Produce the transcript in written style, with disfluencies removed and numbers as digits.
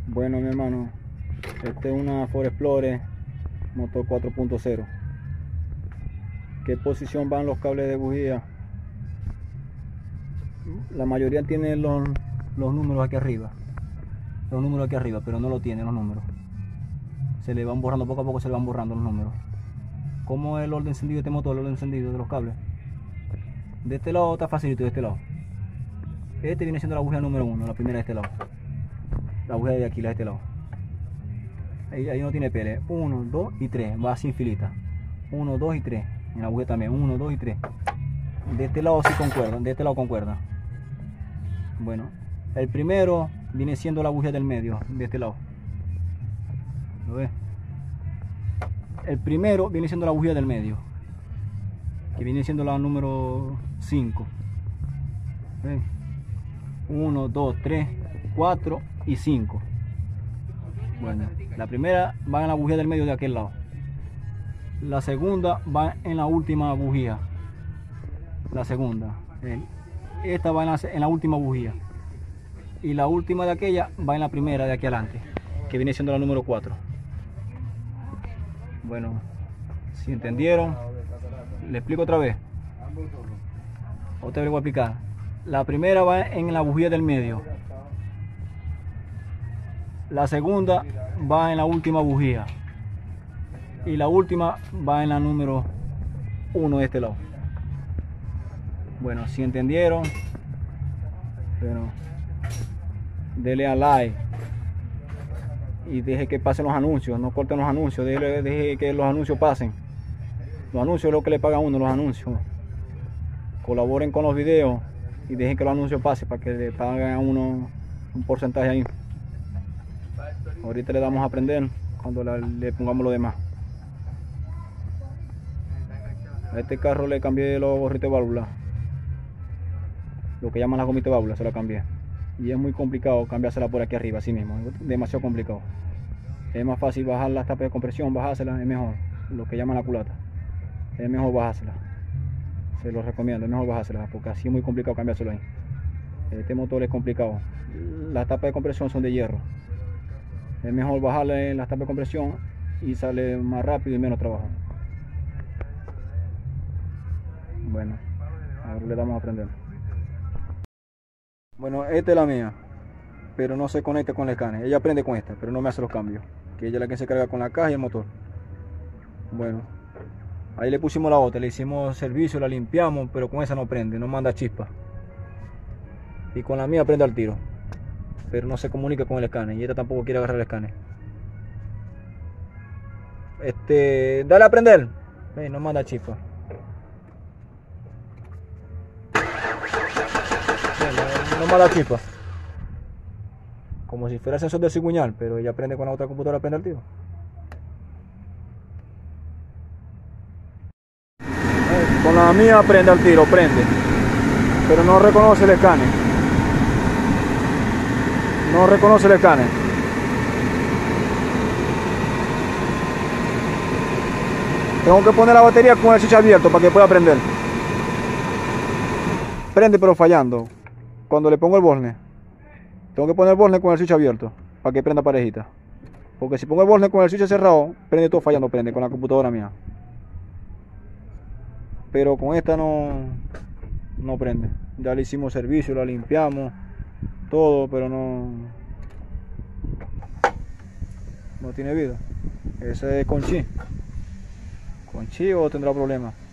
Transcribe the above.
Bueno, mi hermano, este es una Ford Explorer motor 4.0. ¿Qué posición van los cables de bujía? La mayoría tiene los números aquí arriba. Los números aquí arriba, pero no lo tienen los números. Se le van borrando, poco a poco se le van borrando los números. ¿Cómo es el orden encendido de este motor? El orden encendido de los cables. De este lado está facilito, de este lado. Este viene siendo la bujía número 1, la primera de este lado. La bujía de aquí, la de este lado. Ahí no tiene pele. 1, 2 y 3. Va así en filita. 1, 2 y 3. En la bujía también. 1, 2 y 3. De este lado sí concuerdan. De este lado concuerda. Bueno, el primero viene siendo la bujía del medio. De este lado. ¿Lo ves? El primero viene siendo la bujía del medio. Que viene siendo la número 5. 1, 2, 3, 4 y 5. Bueno, la primera va en la bujía del medio de aquel lado. La segunda va en la última bujía. La segunda. Esta va en la última bujía. Y la última de aquella va en la primera de aquí adelante, que viene siendo la número 4. Bueno, si entendieron, le explico otra vez. Otra vez voy a explicar. La primera va en la bujía del medio. La segunda va en la última bujía. Y la última va en la número 1 de este lado. Bueno, si entendieron, bueno, dele a like. Y deje que pasen los anuncios. No corten los anuncios. Deje que los anuncios pasen. Los anuncios es lo que le paga a uno, los anuncios. Colaboren con los videos. Y dejen que los anuncios pasen para que le paguen a uno un porcentaje ahí. Ahorita le damos a aprender cuando le pongamos lo demás. A este carro le cambié los gorritos de válvula. Lo que llaman las gomitas de válvula, se la cambié. Y es muy complicado cambiársela por aquí arriba, así mismo. Es demasiado complicado. Es más fácil bajar las tapas de compresión, bajársela, es mejor. Lo que llaman la culata. Es mejor bajársela. Se lo recomiendo, es mejor bajársela, porque así es muy complicado cambiárselo ahí. Este motor es complicado. Las tapas de compresión son de hierro. Es mejor bajarle las tapas de compresión y sale más rápido y menos trabajo. Bueno, ahora le damos a aprender. Bueno, esta es la mía, pero no se conecta con el escáner. Ella prende con esta, pero no me hace los cambios. Que ella es la que se carga con la caja y el motor. Bueno, ahí le pusimos la otra, le hicimos servicio, la limpiamos, pero con esa no prende, no manda chispa. Y con la mía prende al tiro, pero no se comunica con el escáner. Y esta tampoco quiere agarrar el escáner. Dale a prender. No manda chispa. No manda chispa. Como si fuera sensor de cigüeñal, pero ella prende con la otra computadora, prende al tiro. Con la mía prende al tiro, prende. Pero no reconoce el escáner. No reconoce el escáner. Tengo que poner la batería con el switch abierto para que pueda prender. Prende pero fallando. Cuando le pongo el borne, tengo que poner el borne con el switch abierto para que prenda parejita. Porque si pongo el borne con el switch cerrado, prende todo fallando, prende con la computadora mía. Pero con esta no prende. Ya le hicimos servicio, la limpiamos, todo, pero no tiene vida. Ese es con chi o tendrá problemas.